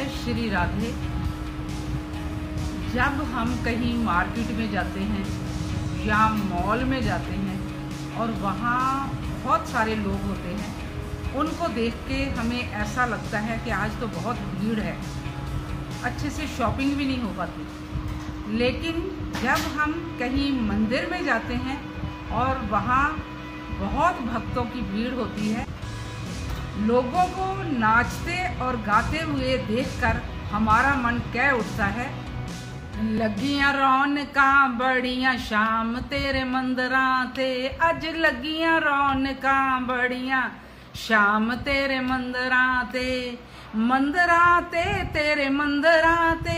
श्री राधे। जब हम कहीं मार्केट में जाते हैं या मॉल में जाते हैं और वहाँ बहुत सारे लोग होते हैं, उनको देख के हमें ऐसा लगता है कि आज तो बहुत भीड़ है, अच्छे से शॉपिंग भी नहीं हो पाती। लेकिन जब हम कहीं मंदिर में जाते हैं और वहाँ बहुत भक्तों की भीड़ होती है, लोगों को नाचते और गाते हुए देखकर हमारा मन कह उठता है, लगियां रौनकां बड़ियां शाम तेरे मंदिरां ते, अज लगियां रौनकां बड़ियां शाम तेरे मंदिरां ते, मंदिरां ते तेरे मंदिरां ते,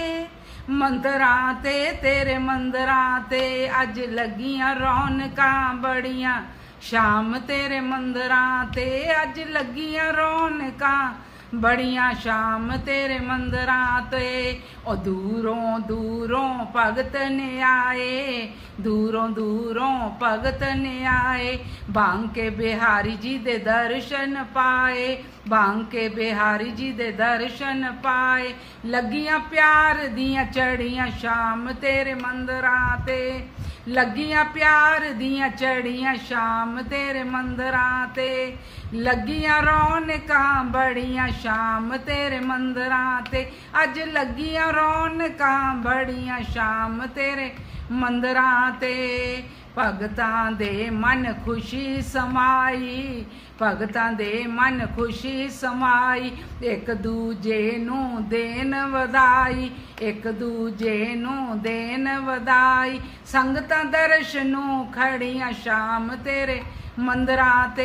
मंदिरां ते तेरे मंदिरां ते, अज लगियां रौनकां बड़ियां शाम तेरे मंदिरां ते, अज लगियां रौनकां बड़ियां शाम तेरे मंदिरां ते। ओ दूरों दूरों भगत ने आए, दूरों दूरों भगत ने आए, बांके बिहारी जी दे दर्शन पाए, बांके बिहारी जी दे दर्शन पाए, लगियां प्यार दियां चढ़ियां शाम तेरे मंदिरां ते, लगियां प्यार दियां चढ़ियां शाम तेरे मंदिरां ते, लगियां रौनकां बड़ियां शाम तेरे मंदिरां ते, अज लगियां रौनकां बड़ियां शाम तेरे मंदिरां ते। भगतां दे मन खुशी समाई, भगतां दे मन खुशी समाई, एक दूजे नूं देन वधाई, एक दूजे नूं देन वधाई, संगतां दर्शनों खड़ियां शाम तेरे मंदिरां ते,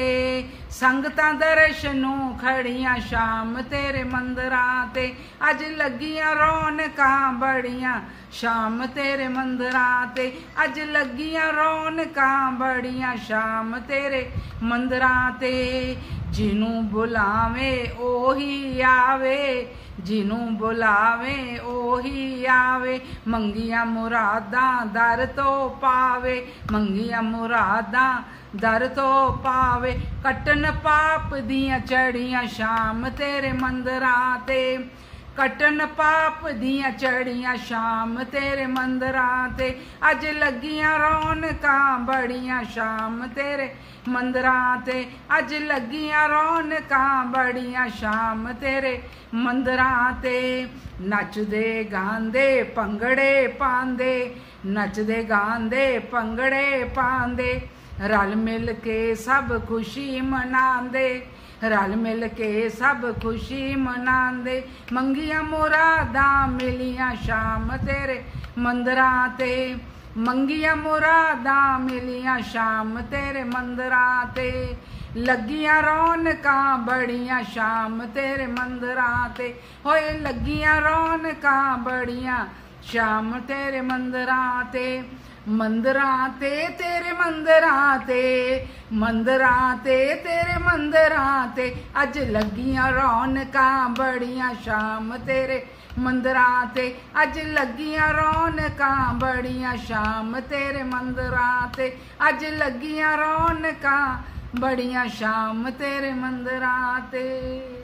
संगतां दर्शनों खड़ियां शाम तेरे मंदिरां ते, अज लगियां रौनकां बड़ियां शाम तेरे मंदिरां ते, अज लगियां रौनकां बड़ियां शाम तेरे मंदिरां ते। जिनू बुलावे ओही आवे, जिनू बुलावे ओही आवे, मंगिया मुरादां दर तो पावे, मंगिया मुरादां दर तो पावे, कटन पाप दियां चढ़ियां शाम तेरे मंदिरां ते, कटन पाप दियां चढ़ियां शाम तेरे मंदिरां ते, अज लगियां रौनकां बड़ियां शाम तेरे मंदिरां ते, अज लगियां रौनकां बड़ियां शाम तेरे मंदिरां ते। नचदे गांदे भंगड़े पांदे, नचदे गांदे भंगड़े पांदे, रल मिल के सब खुशी मनांदे, रल मिल के सब खुशी मनांदे, मंगियां मुरादां मिलियां शाम तेरे मंदिरां ते, मंगियां मुरादां मिलियां शाम तेरे मंदिरां ते, लगियां रौनकां बड़ियां शाम तेरे मंदिरां ते, होए लगियां रौनकां बड़ियां शाम तेरे मंदिरां ते। मंदिरां ते तेरे मंदिरां ते, मंदिरां ते तेरे मंदिरां ते, अज लगियां रौनकां बड़ियां शाम तेरे मंदिरां ते, अज लगियां रौनकां बड़ियां शाम तेरे मंदिरां ते, अज लगियां रौनकां बड़ियां शाम तेरे मंदिरां ते।